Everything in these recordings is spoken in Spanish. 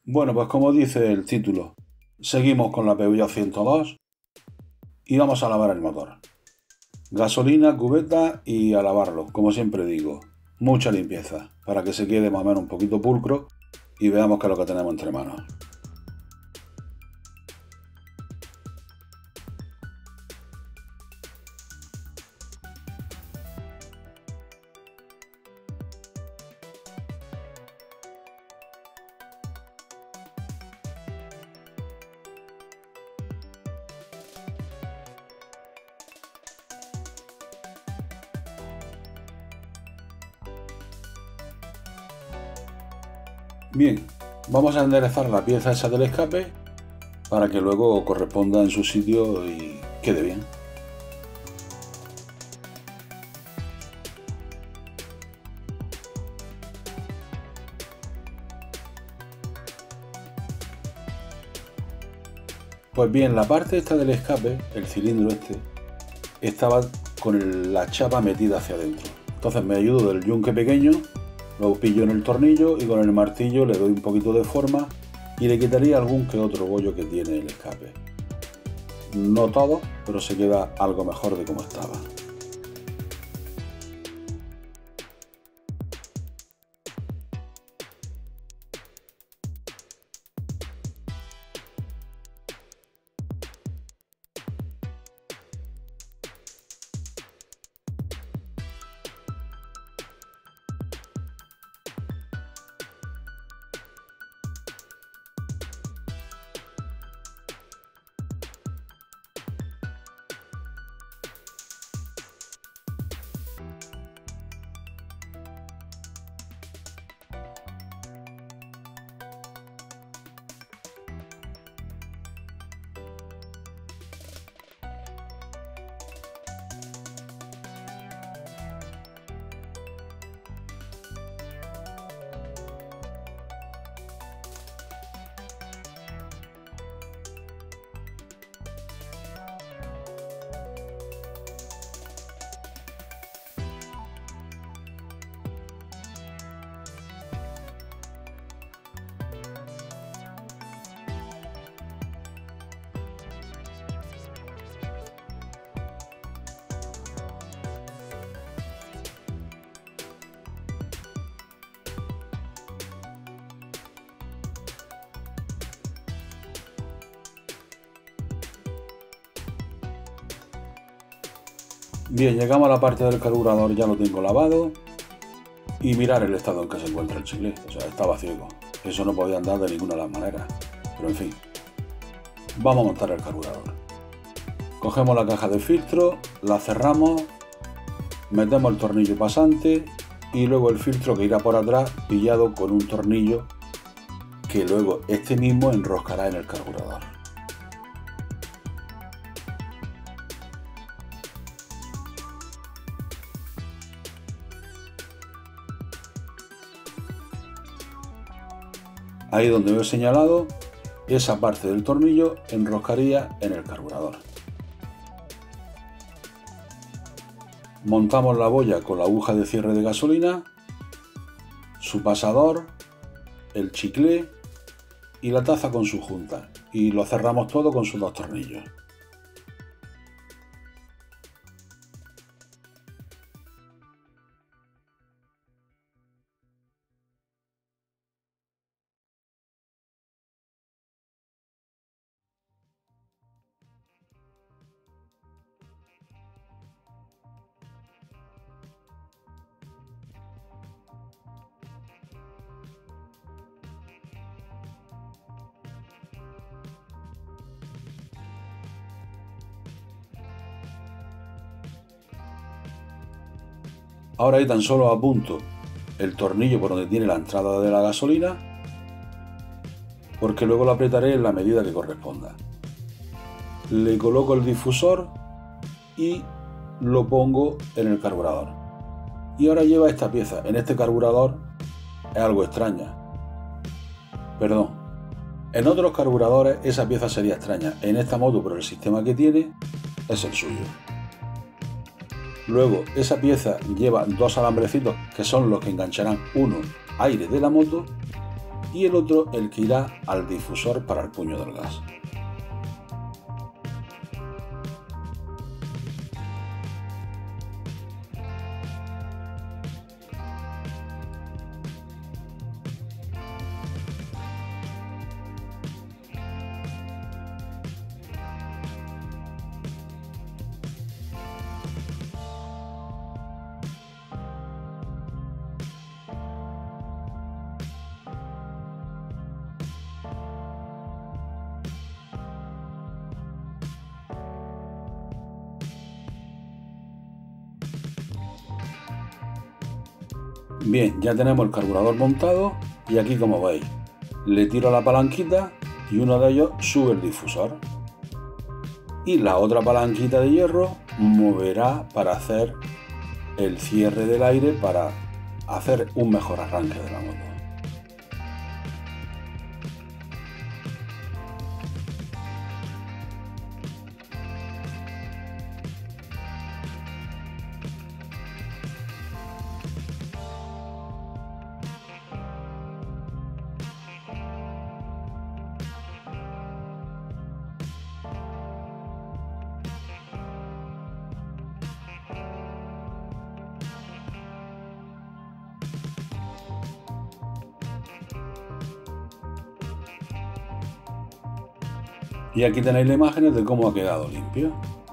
Bueno, pues como dice el título, seguimos con la Peugeot 102 y vamos a lavar el motor. Gasolina, cubeta y a lavarlo, como siempre digo. Mucha limpieza, para que se quede más o menos un poquito pulcro y veamos qué es lo que tenemos entre manos. Bien, vamos a enderezar la pieza esa del escape para que luego corresponda en su sitio y quede bien. Pues bien, la parte esta del escape, el cilindro este, estaba con la chapa metida hacia adentro. Entonces me ayudo del yunque pequeño, lo pillo en el tornillo y con el martillo le doy un poquito de forma y le quitaría algún que otro bollo que tiene el escape. No todo, pero se queda algo mejor de como estaba. Bien, llegamos a la parte del carburador, ya lo tengo lavado. Y mirar el estado en que se encuentra el chicle, o sea, estaba ciego. Eso no podía andar de ninguna de las maneras. Pero en fin, vamos a montar el carburador. Cogemos la caja de filtro, la cerramos, metemos el tornillo pasante y luego el filtro que irá por atrás pillado con un tornillo que luego este mismo enroscará en el carburador. Ahí donde lo he señalado, esa parte del tornillo enroscaría en el carburador. Montamos la boya con la aguja de cierre de gasolina, su pasador, el chicle y la taza con su junta, y lo cerramos todo con sus dos tornillos. Ahora ahí tan solo apunto el tornillo por donde tiene la entrada de la gasolina, porque luego lo apretaré en la medida que corresponda. Le coloco el difusor y lo pongo en el carburador. Y ahora lleva esta pieza. En este carburador es algo extraña. Perdón. En otros carburadores esa pieza sería extraña. En esta moto, por el sistema que tiene, es el suyo. Luego, esa pieza lleva dos alambrecitos que son los que engancharán uno aire de la moto y el otro el que irá al difusor para el puño del gas. Bien, ya tenemos el carburador montado y aquí, como veis, le tiro la palanquita y uno de ellos sube el difusor. Y la otra palanquita de hierro moverá para hacer el cierre del aire para hacer un mejor arranque de la moto. Y aquí tenéis las imágenes de cómo ha quedado limpio.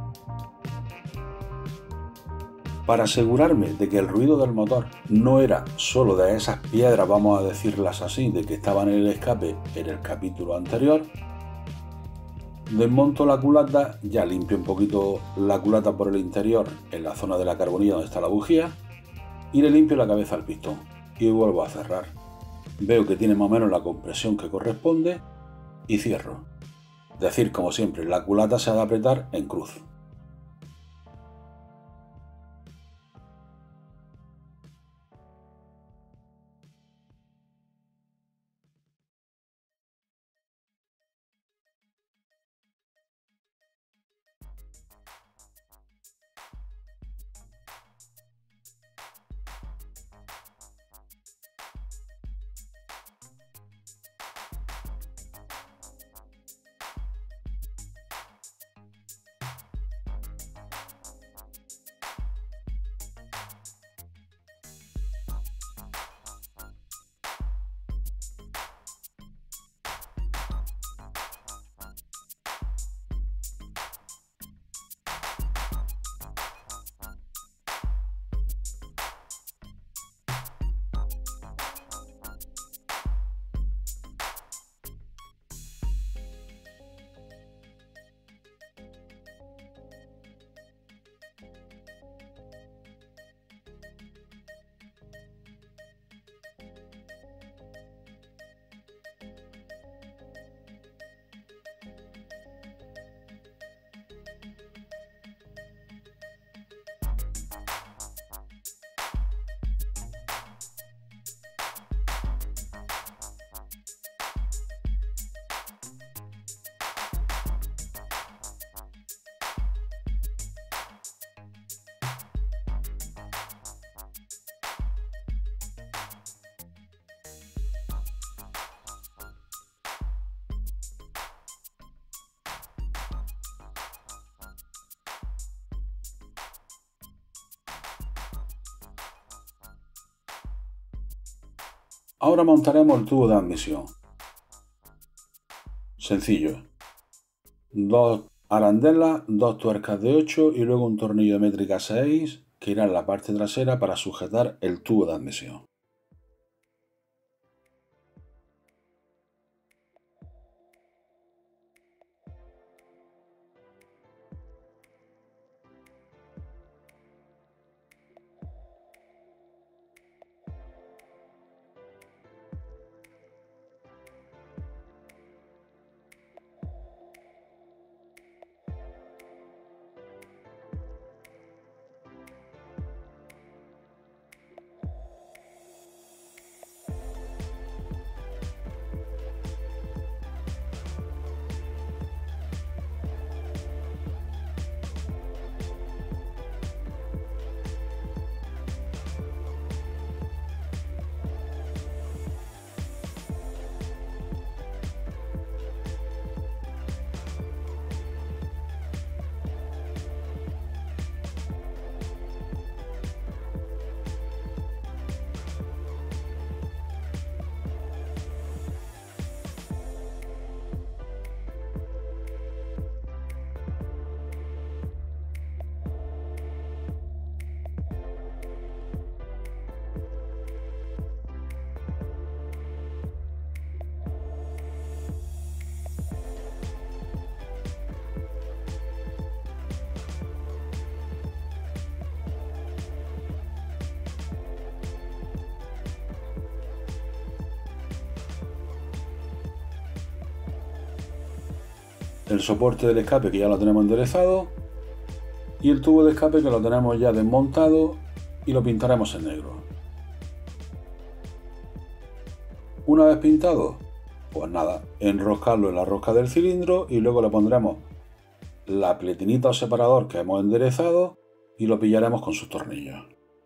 Para asegurarme de que el ruido del motor no era solo de esas piedras, vamos a decirlas así, de que estaban en el escape en el capítulo anterior, desmonto la culata, ya limpio un poquito la culata por el interior en la zona de la carbonilla donde está la bujía y le limpio la cabeza al pistón y vuelvo a cerrar. Veo que tiene más o menos la compresión que corresponde y cierro. Es decir, como siempre, la culata se ha de apretar en cruz. Ahora montaremos el tubo de admisión. Sencillo. Dos arandelas, dos tuercas de 8 y luego un tornillo de métrica 6 que irá en la parte trasera para sujetar el tubo de admisión. el soporte del escape, que ya lo tenemos enderezado, y el tubo de escape, que lo tenemos ya desmontado y lo pintaremos en negro. Una vez pintado, pues nada, enroscarlo en la rosca del cilindro y luego le pondremos la pletinita o separador que hemos enderezado y lo pillaremos con sus tornillos.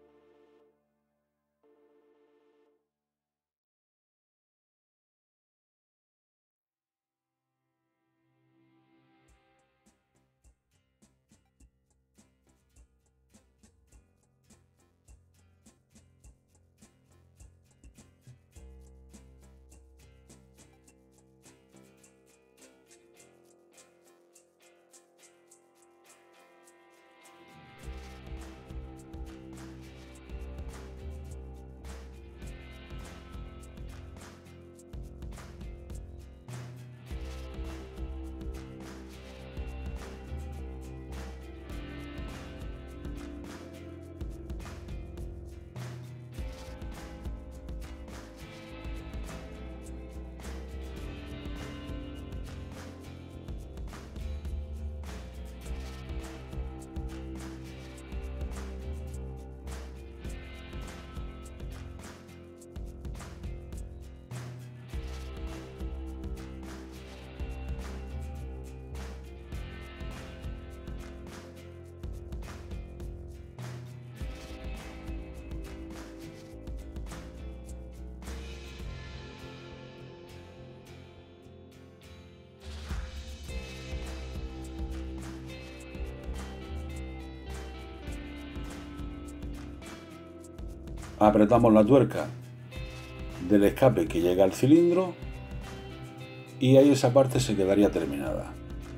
Apretamos la tuerca del escape que llega al cilindro y ahí esa parte se quedaría terminada.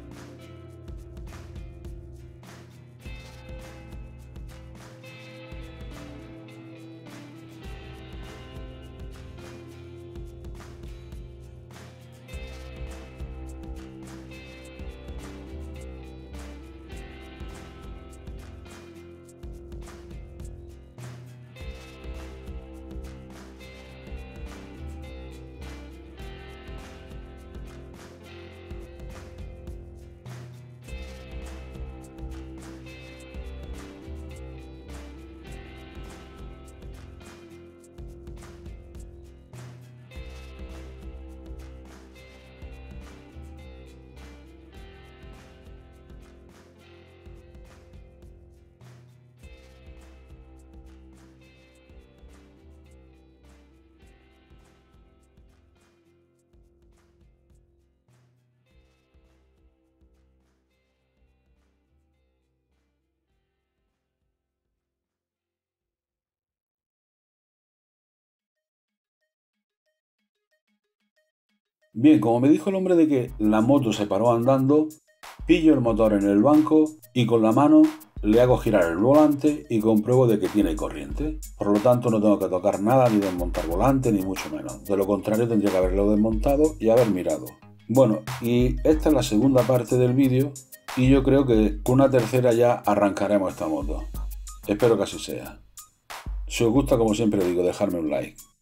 Bien, como me dijo el hombre de que la moto se paró andando, pillo el motor en el banco y con la mano le hago girar el volante y compruebo de que tiene corriente. Por lo tanto no tengo que tocar nada ni desmontar volante ni mucho menos. De lo contrario tendría que haberlo desmontado y haber mirado. Bueno, y esta es la segunda parte del vídeo y yo creo que con una tercera ya arrancaremos esta moto. Espero que así sea. Si os gusta, como siempre digo, dejadme un like.